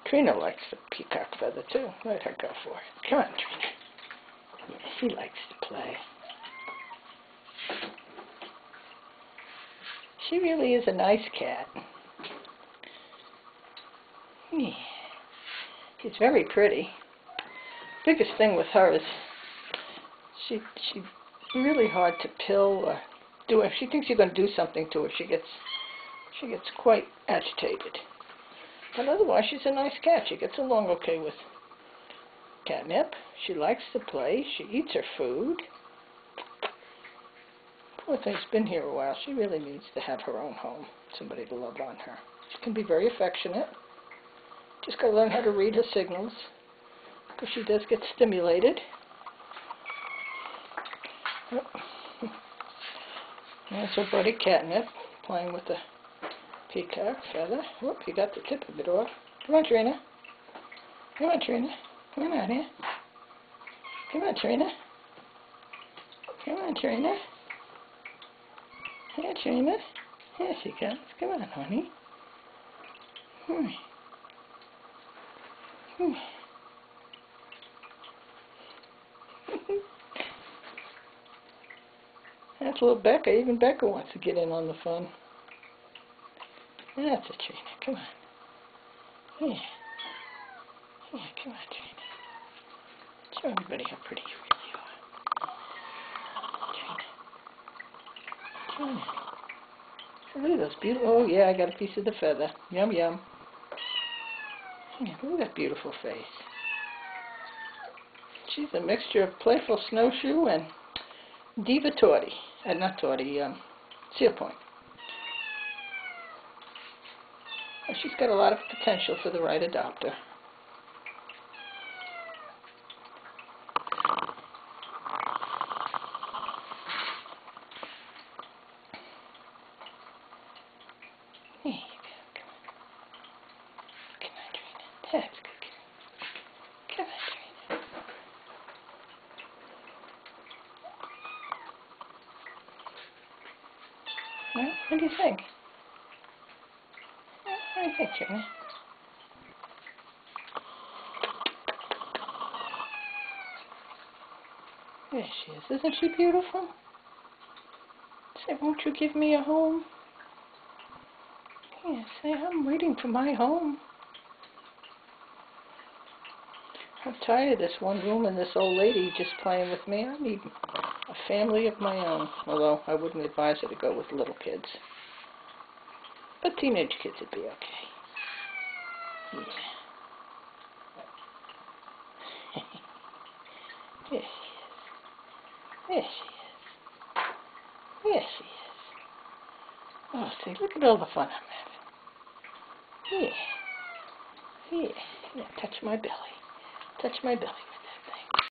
Trina likes the peacock feather too. Let her go for it. Come on, Trina. Yeah, she likes to play. She really is a nice cat. Yeah. She's very pretty. Biggest thing with her is she's really hard to pill or do. If she thinks you're going to do something to her, she gets quite agitated. But otherwise, she's a nice cat. She gets along okay with Catnip. She likes to play. She eats her food. Poor thing's been here a while. She really needs to have her own home. Somebody to love on her. She can be very affectionate. Just got to learn how to read her signals, because she does get stimulated. Oh. There's her buddy Catnip playing with the peacock feather. Whoop, you got the tip of it off. Come on, Trina. Come on, Trina. Come on out here. Come on, Trina. Come on, Trina. Here, Trina. Here she comes. Come on, honey. That's little Becca. Even Becca wants to get in on the fun. That's a Trina. Come on. Yeah. Yeah, come on, Trina. Show everybody how pretty you really are. Trina. Trina. Look at those beautiful... Oh, yeah, I got a piece of the feather. Yum, yum. Yeah, look at that beautiful face. She's a mixture of playful snowshoe and diva tawny. Not tawny, seal point. Well, she's got a lot of potential for the right adopter. Here you go. Come on, Trina. That's good. Come on, Trina. Well, what do you think? What do you think, Trina? There she is. Isn't she beautiful? Say, won't you give me a home? Yeah, say, I'm waiting for my home. I'm tired of this one room and this old lady just playing with me. I need a family of my own. Although I wouldn't advise her to go with little kids. But teenage kids would be okay. Yeah. There she is. There she is. There she is. Oh, see, look at all the fun I'm having. Yeah. Yeah. Yeah. Touch my belly. Touch my belly.